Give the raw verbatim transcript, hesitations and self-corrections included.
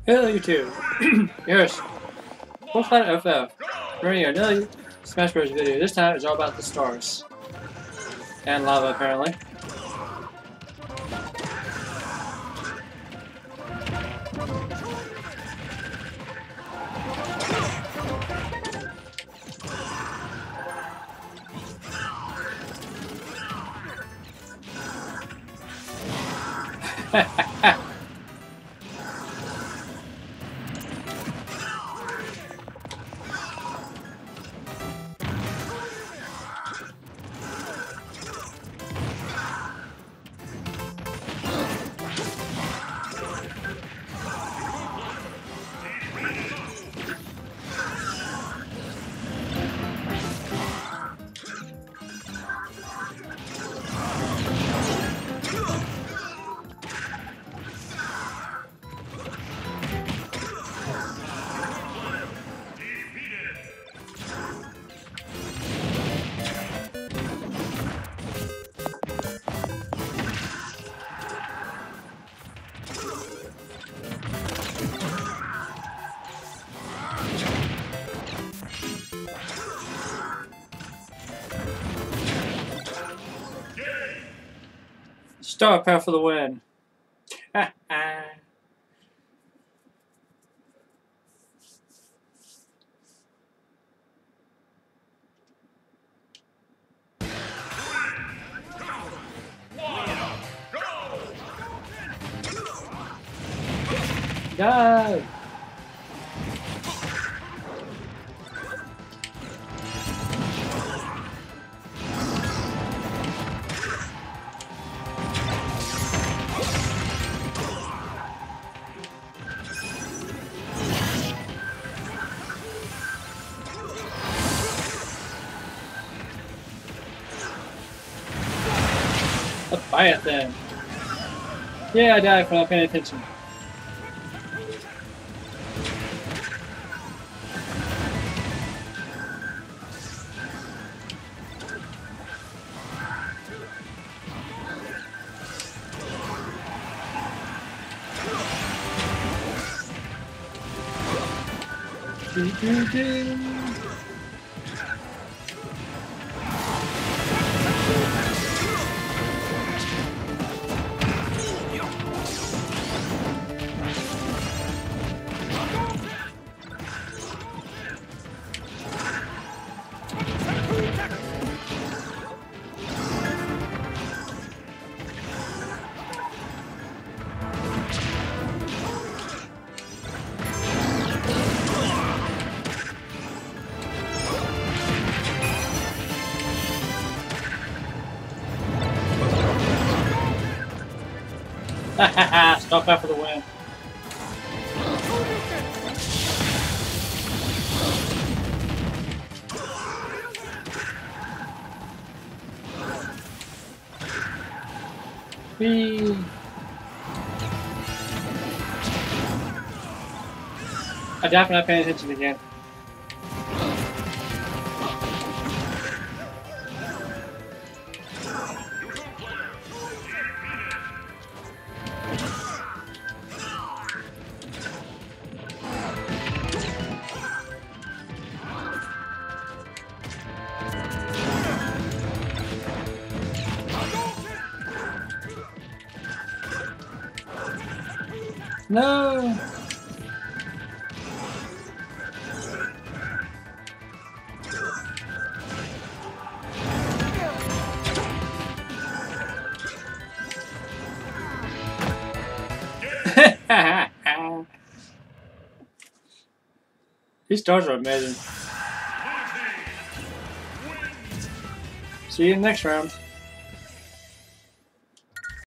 Hello YouTube. Here's Full Flight F F. Bringing you another Smash Bros. Video. This time it's all about the stars. And lava apparently. Star Power for the win. Ha ha. Die! Let's buy it then. Yeah, I died for not paying attention. Do, do, do. Ha ha ha! Stop out for the win. Whee! I died for not paying attention again. No! These stars are amazing. See you in the next round.